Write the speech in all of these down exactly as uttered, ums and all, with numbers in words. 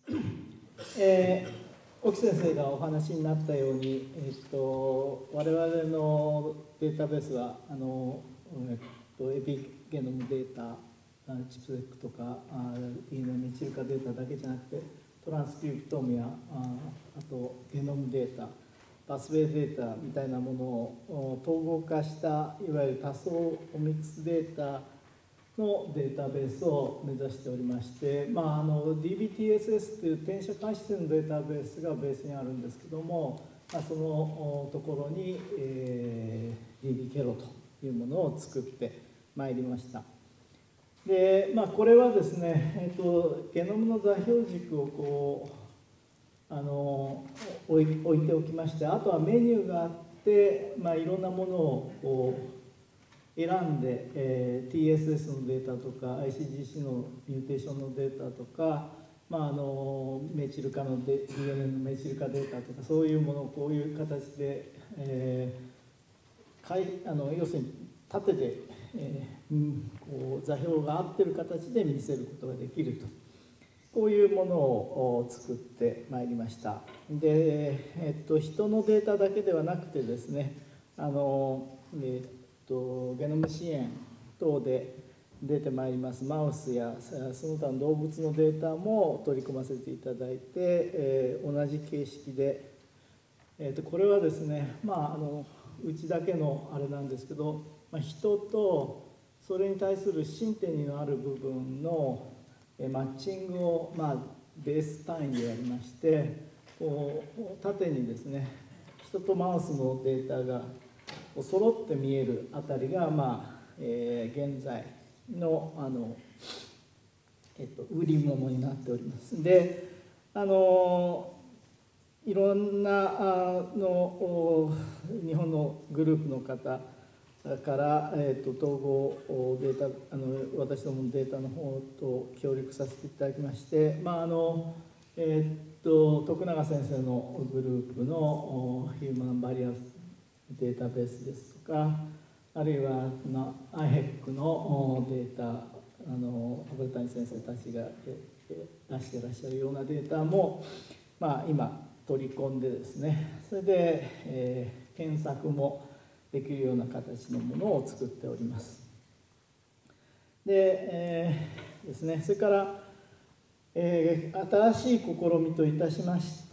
えー、沖先生がお話になったように、えー、と我々のデータベースはあの、えー、とエピゲノムデータ、チップセックとか ディーエヌエー メチル化データだけじゃなくて、トランスクリプトームや あ, あとゲノムデータ、パスウェイデータみたいなものを統合化したいわゆる多層オミクスデータのデータベースを目指しておりまして、まあ、あの ディービーティーエスエス という転写監視線のデータベースがベースにあるんですけども、まあ、そのところに、えー、ディービー ケロというものを作ってまいりました。で、まあ、これはですね、えっと、ゲノムの座標軸をこうあの置い、置いておきまして、あとはメニューがあって、まあ、いろんなものをこう選んで、えー、ティーエスエス のデータとか アイシージーシー のミューテーションのデータとか、まあ、あのメチル化の ディーエヌエー のメチル化データとか、そういうものをこういう形で、えー、かいあの要するに縦で、えー、こう座標が合ってる形で見せることができると、こういうものを作ってまいりました。で、えっと、人のデータだけではなくてですね、あの、えーゲノム支援等で出てまいりますマウスやその他の動物のデータも取り込ませていただいて、えー、同じ形式で、えー、とこれはですね、まあ、あのうちだけのあれなんですけど、まあ、人とそれに対するシンテニのある部分のマッチングを、まあ、ベース単位でやりまして、こう縦にですね、人とマウスのデータが揃って見えるあたりが、まあえー、現在の、あの、えっと、売り物になっております。で、あのいろんなあの日本のグループの方から、えー、と統合データあの私どものデータの方と協力させていただきまして、まああのえー、と徳永先生のグループのヒューマンバリアデータベースですとか、あるいは アイヘック のデータ、あの古谷先生たちが出していらっしゃるようなデータも、まあ、今取り込んでですね、それで、えー、検索もできるような形のものを作っております。で、えー、ですね、それから、えー、新しい試みといたしまして、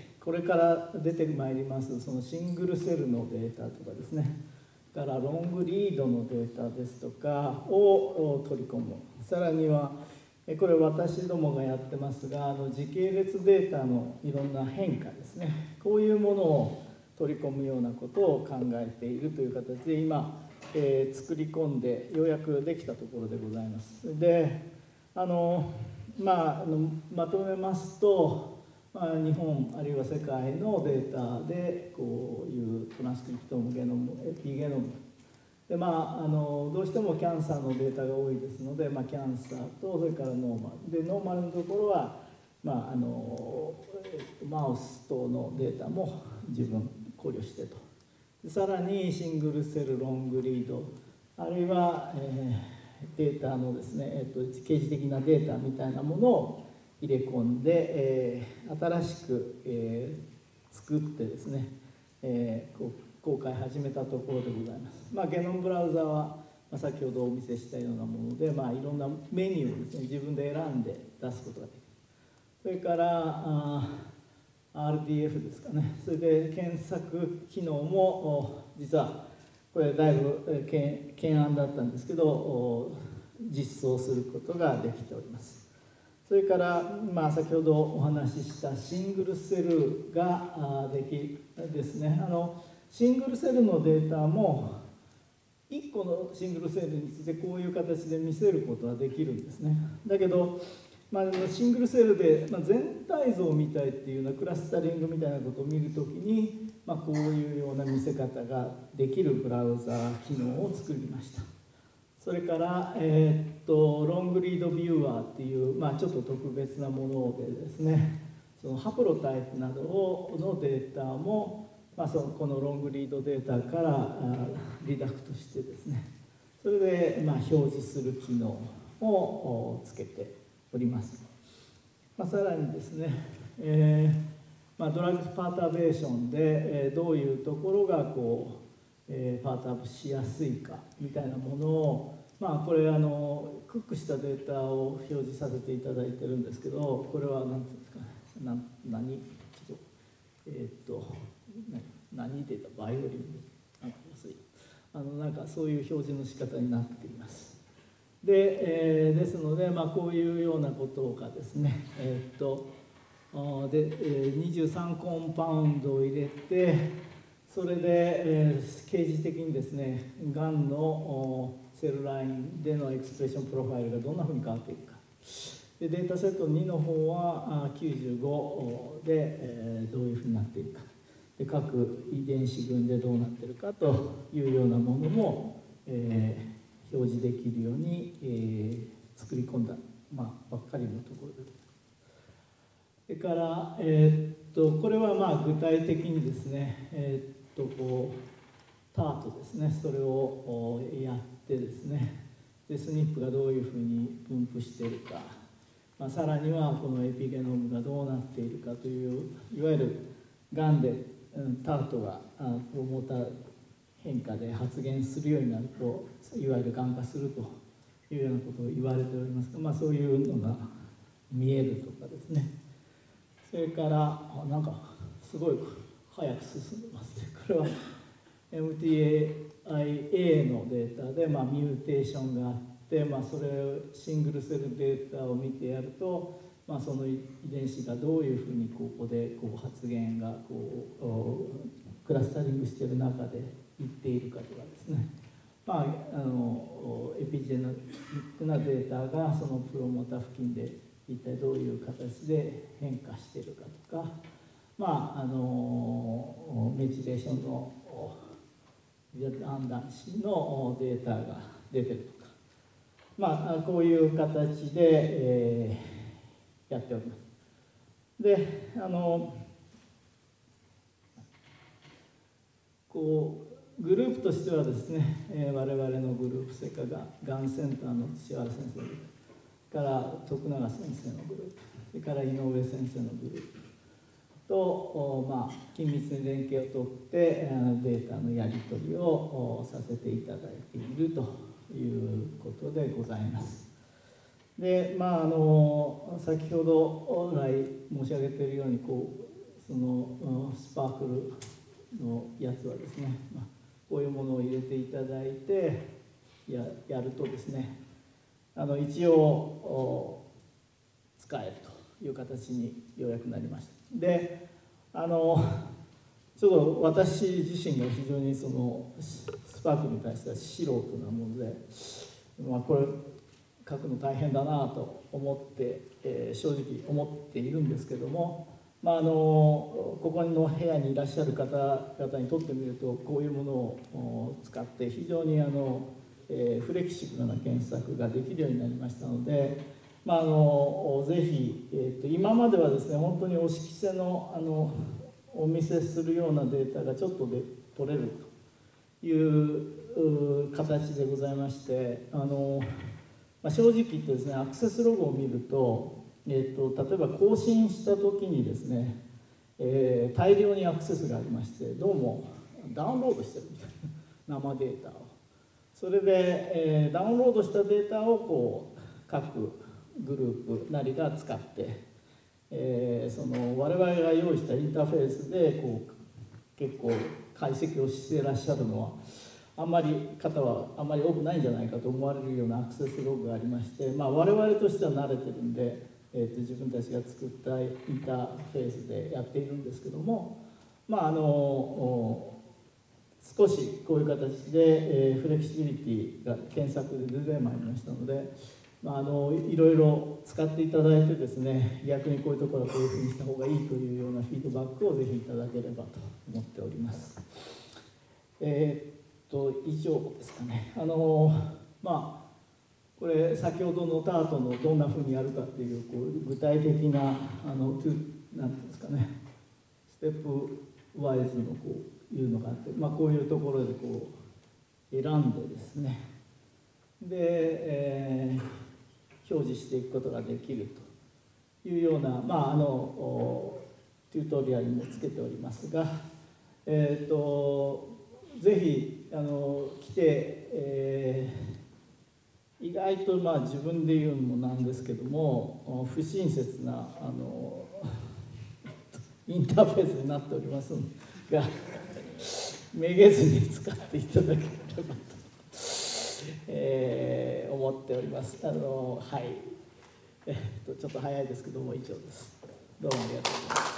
これから出てまいりますそのシングルセルのデータとかですね、からロングリードのデータですとかを取り込む。さらにはこれ私どもがやってますが、あの時系列データのいろんな変化ですね、こういうものを取り込むようなことを考えているという形で今、えー、作り込んでようやくできたところでございます。で、あのまああのまとめますと、まあ、日本あるいは世界のデータでこういうトランスクリプトームゲノムエピゲノムで、まあ、あのどうしてもキャンサーのデータが多いですので、まあ、キャンサーとそれからノーマルで、ノーマルのところは、まあ、あのマウス等のデータも十分考慮してと、さらにシングルセルロングリード、あるいは、えー、データのですね、えー、と刑事的なデータみたいなものを入れ込んで、えー、新しく、えー、作ってですね、えー、こう公開始めたところでございます。まあ、ゲノムブラウザは、まあ、先ほどお見せしたようなもので、まあ、いろんなメニューをですね、自分で選んで出すことができる。それからあ アールディーエフ ですかね、それで検索機能も実はこれだいぶ懸案だったんですけど、実装することができております。それから、まあ、先ほどお話ししたシングルセルができですね、あのシングルセルのデータもいっこのシングルセルについてこういう形で見せることはできるんですね。だけど、まあ、シングルセルで、まあ、全体像を見たいっていうようなクラスタリングみたいなことを見るときに、まあ、こういうような見せ方ができるブラウザー機能を作りました。それから、えー、っとロングリードビューアーっていう、まあ、ちょっと特別なものでですね、そのハプロタイプなどをのデータも、まあ、そのこのロングリードデータからリダクトしてですね、それで、まあ、表示する機能をつけております。 まあ、さらにですね、えーまあ、ドラッグパーターベーションで、えー、どういうところがこう、えー、パートアップしやすいかみたいなものを、まあ、これあのクックしたデータを表示させていただいてるんですけど、これは何ていうんですかね、な何ちょっとえー、っと何データバイオリンなんか安いあのなんかそういう表示の仕方になっています。で、えー、ですので、まあ、こういうようなことがですね、えー、っとで、えー、にじゅうさんコンパウンドを入れて、それで、えー、掲示的にですね、がんのセルラインでのエクスプレッションプロファイルがどんなふうに変わっていくか。でデータセットにの方はきゅうじゅうごで、えー、どういうふうになっているか。で各遺伝子群でどうなっているかというようなものも、えー、表示できるように、えー、作り込んだ、まあ、ばっかりのところです。それから、えー、っとこれはまあ具体的にですね、えー、っとこうタートですね、それをやってですね、でスニップがどういうふうに分布しているか、まあ、さらにはこのエピゲノムがどうなっているかという、いわゆるがんで、うん、タートがプロモーター変化で発現するようになると、いわゆるがん化するというようなことを言われておりますが、まあ、そういうのが見えるとかですね。それからなんかすごい早く進んでますね。これは エムティーエーアイエー のデータで、まあ、ミューテーションがあって、まあ、それをシングルセルデータを見てやると、まあ、その遺伝子がどういうふうにここでこう発現がこうクラスタリングしている中でいっているかとかですね、まあ、あのエピジェネリックなデータがそのプロモーター付近で一体どういう形で変化しているかとか、まあ、あのメチレーションの判断子のデータが出てるとか、まあ、こういう形で、えー、やっております。で、あのこうグループとしてはですね、えー、我々のグループ、それからがんセンターの土原先生から徳永先生のグループ、それから井上先生のグループと、まあ、緊密に連携をとってデータのやり取りをさせていただいているということでございます。で、まあ、あの先ほど来申し上げているようにこうそのスパークルのやつはですね、まあ、こういうものを入れていただいて や, やるとですね、あの一応使えるという形にようやくなりました。で、あのちょっと私自身が非常にそのスパークに対しては素人なもので、まあ、これ書くの大変だなと思って、えー、正直思っているんですけども、まあ、あのここの部屋にいらっしゃる方々にとってみると、こういうものを使って非常にあの、えー、フレキシブルな検索ができるようになりましたので、まあ、あのぜひ、えー、と今まではですね、本当にお色せのあのお見せするようなデータがちょっとで取れるという形でございまして、あの、まあ、正直言ってですね、アクセスログを見ると、えー、と例えば更新した時にですね、えー、大量にアクセスがありまして、どうもダウンロードしてるみたいな生データを、それで、えー、ダウンロードしたデータをこう各グループなりが使って、えー、その我々が用意したインターフェースでこう結構解析をしていらっしゃるのはあんまり方はあんまり多くないんじゃないかと思われるようなアクセスログがありまして、まあ、我々としては慣れてるんで、えー、と自分たちが作ったインターフェースでやっているんですけども、まああの少しこういう形で、えー、フレキシビリティが検索で出てまいりましたので、まあ、あのいろいろ使っていただいてですね、逆にこういうところはこういうふうにした方がいいというようなフィードバックをぜひいただければと思っております。えー、っと以上ですかね。あのまあこれ先ほどのタートのどんなふうにやるかっていう、こう具体的なあのなんていうんですかね、ステップワイズのこういうのがあって、まあ、こういうところでこう選んでですね、で、えー表示していくことができるいうような、まあ、あのテュートリアルもつけておりますが、えー、とぜひあの来て、えー、意外とまあ自分で言うのもなんですけども不親切なあのインターフェースになっておりますがめげずに使っていただければと、えー、思っております。あのはい、えー、とちょっと早いですけども以上です。どうもありがとうございます。